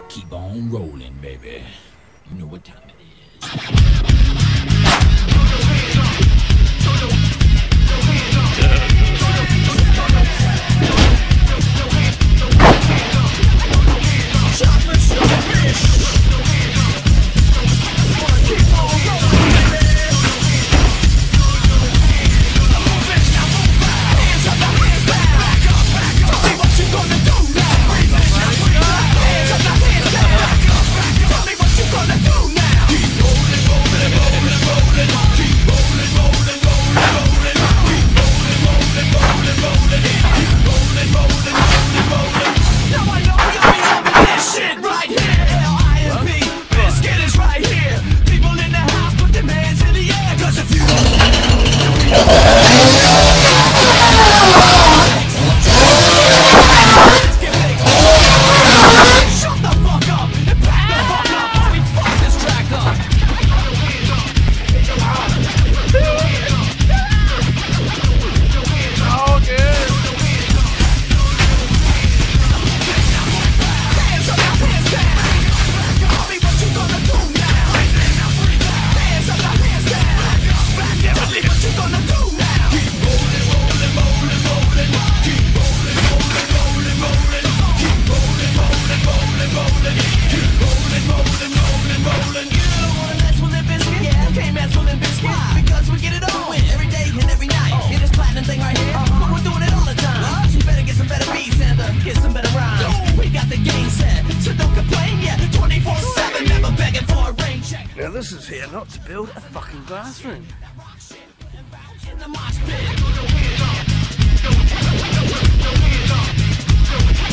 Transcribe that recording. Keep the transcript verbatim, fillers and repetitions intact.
Keep on rolling, baby. You know what time it is. Chocolate starfish. Keep on rolling, baby. Move it, now move back. Hands up, now hands back. Back up, back up. Tell me what you gonna do now. Breathe it, now breathe it. Hands up, now hands back. Back up, back up. Tell me what you gonna do now. Keep rolling, rolling, rolling, rolling. Keep rolling, rolling, rolling, rolling. Keep rolling, rolling, rolling, rolling. Keep rolling, rolling, rolling, rolling. Now I know we all be loving this shit right here. L I M P, Biscuit is right here. People in the house, put them hands in the air. Cause if you shut the fuck up and back the fuck up while we fuck this track up. Oh, good. Hands up, now hands down. Tell me what you gonna do now. Hands up, now hands down. Tell me what you gonna do now. Keep rolling, rolling, rolling, rolling. Keep rolling, rolling, rolling, rolling. Keep rolling, rolling, rolling, rolling. Keep rolling, rolling, rolling, rolling. You don't wanna mess with Limp Bizkit? Yeah, you can't mess with Limp Bizkit. Because we get it on every day and every night. Hear this platinum thing right here? Uh-huh. We're doing it all the time. So you better get some better beats and uh, get some better rhymes. We got the game set, so don't complain. Yeah, twenty-four seven, never begging for a rain check. Now this is here not to build a fucking bathroom. In the mosh pit.